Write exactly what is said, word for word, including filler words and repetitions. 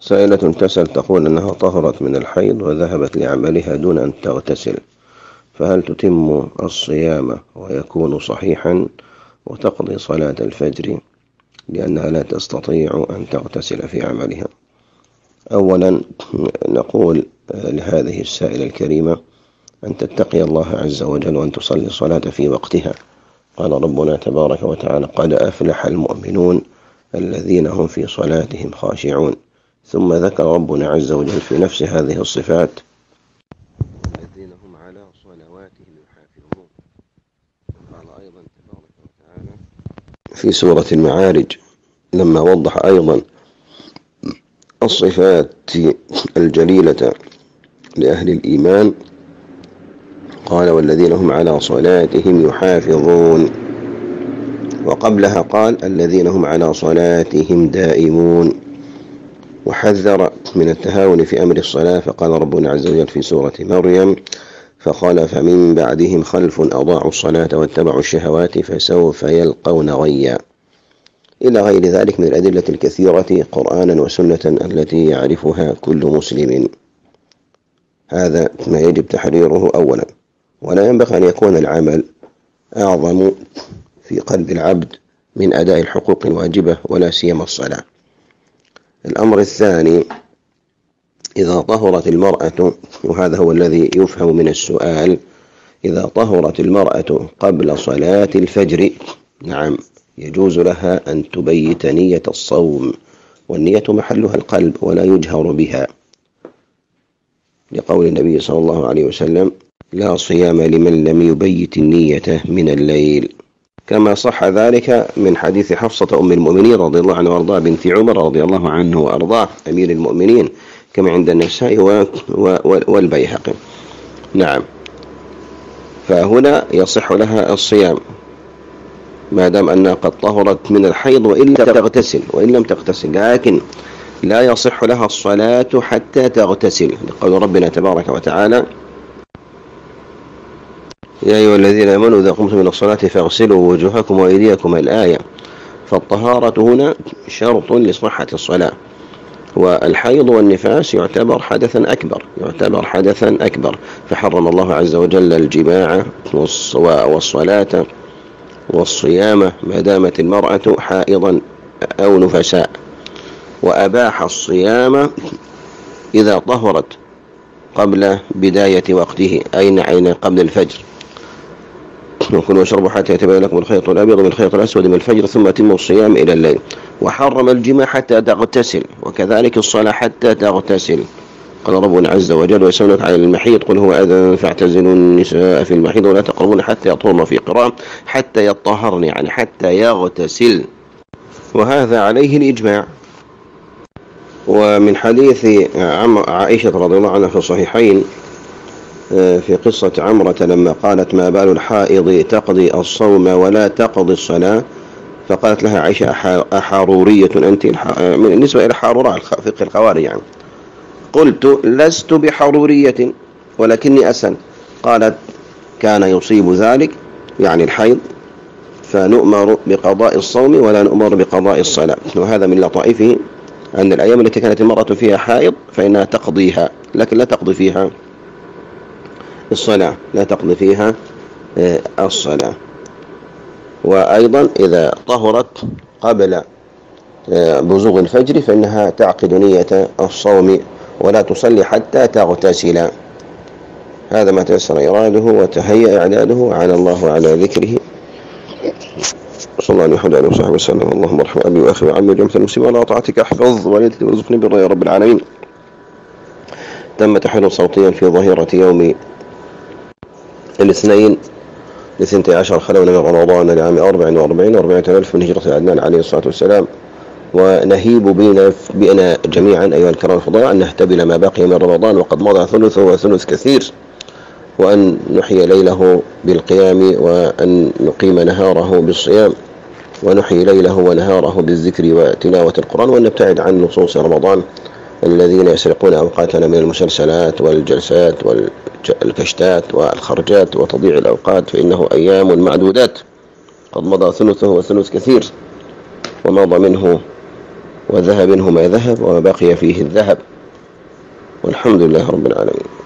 سائلة تسأل تقول أنها طهرت من الحيض وذهبت لعملها دون أن تغتسل، فهل تتم الصيام ويكون صحيحا وتقضي صلاة الفجر لأنها لا تستطيع أن تغتسل في عملها؟ أولا نقول لهذه السائلة الكريمة أن تتقي الله عز وجل وأن تصلي الصلاة في وقتها. قال ربنا تبارك وتعالى: قد أفلح المؤمنون الذين هم في صلاتهم خاشعون. ثم ذكر ربنا عز وجل في نفس هذه الصفات: الذين هم على صلواتهم يحافظون. قال أيضا تبارك وتعالى في سورة المعارج لما وضح أيضا الصفات الجليلة لأهل الإيمان قال: والذين هم على صلاتهم يحافظون. وقبلها قال: الذين هم على صلاتهم دائمون. وحذر من التهاون في أمر الصلاة فقال ربنا عز وجل في سورة مريم: فخلف من بعدهم خلف أضاعوا الصلاة واتبعوا الشهوات فسوف يلقون غيا، إلى غير ذلك من الأدلة الكثيرة قرآنا وسنة التي يعرفها كل مسلم. هذا ما يجب تحريره أولا. ولا ينبغي أن يكون العمل أعظم في قلب العبد من أداء الحقوق الواجبة ولا سيما الصلاة. الأمر الثاني: إذا طهرت المرأة، وهذا هو الذي يفهم من السؤال، إذا طهرت المرأة قبل صلاة الفجر، نعم يجوز لها أن تبيت نية الصوم، والنية محلها القلب ولا يجهر بها، لقول النبي صلى الله عليه وسلم: لا صيام لمن لم يبيت النية من الليل. كما صح ذلك من حديث حفصة أم المؤمنين رضي الله عنها وأرضاه بنت عمر رضي الله عنه وأرضاه أمير المؤمنين، كما عند النسائي والبيهقي. نعم، فهنا يصح لها الصيام ما دام أنها قد طهرت من الحيض وإن لم تغتسل وإن لم تغتسل لكن لا يصح لها الصلاة حتى تغتسل، لقول ربنا تبارك وتعالى: يا أيها الذين آمنوا إذا قمتم من الصلاة فاغسلوا وجوهكم وأيديكم. الآية. فالطهارة هنا شرط لصحة الصلاة. والحيض والنفاس يعتبر حدثا أكبر يعتبر حدثا أكبر فحرم الله عز وجل الجماع والصلاة والصيام ما دامت المرأة حائضا أو نفساء، وأباح الصيام إذا طهرت قبل بداية وقته، أين أين قبل الفجر. وكلوا واشربوا حتى يتبين لكم الخيط الأبيض من الخيط الأسود من الفجر ثم أتموا الصيام إلى الليل. وحرم الجماع حتى تغتسل، وكذلك الصلاة حتى تغتسل. قال ربنا عز وجل: ويسألونك عن المحيض قل هو أذى فاعتزلوا النساء في المحيض ولا تقربون حتى يطهرن، في قراءة حتى يطهرن يعني حتى يغتسل، وهذا عليه الإجماع. ومن حديث عائشة رضي الله عنها في الصحيحين في قصة عمرة لما قالت: ما بال الحائض تقضي الصوم ولا تقضي الصلاة؟ فقالت لها عائشة: أحارورية أنت؟ بالنسبة إلى حاروراء فقه الخوارج يعني. قلت: لست بحرورية ولكني أسأل. قالت: كان يصيب ذلك يعني الحيض فنؤمر بقضاء الصوم ولا نؤمر بقضاء الصلاة. وهذا من لطائفه أن الأيام التي كانت المرأة فيها حائض فإنها تقضيها، لكن لا تقضي فيها الصلاة لا تقضي فيها الصلاة. وأيضا إذا طهرت قبل بزوغ الفجر فإنها تعقد نية الصوم ولا تصلي حتى تغتسل. هذا ما تيسر إراده وتهيأ إعداده على الله وعلى ذكره. صلى الله عليه وصحبه وسلم. اللهم ارحم أبي وأخي وعمي وجمة المسلمين ولا طاعتك أحفظ وليتني وارزقني بالرضا يا رب العالمين. تم تحرير صوتيا في ظهيرة يوم الاثنين لثنتي عشر خلونا من رمضان لعام أربع وأربعين وأربعين ألف من هجرة عدنان عليه الصلاة والسلام. ونهيب بنا بنا جميعا أيها الكرام الفضلاء أن نهتبل ما بقي من رمضان وقد مضى ثلثه وثلث كثير، وأن نحيي ليله بالقيام وأن نقيم نهاره بالصيام، ونحيي ليله ونهاره بالذكر وتلاوة القرآن، وأن نبتعد عن نصوص رمضان الذين يسرقون أوقاتنا من المسلسلات والجلسات والكشتات والخرجات وتضييع الأوقات، فإنه أيام معدودات قد مضى ثلثه وثلث كثير ومضى منه وذهب منه ما ذهب وما بقي فيه الذهب، والحمد لله رب العالمين.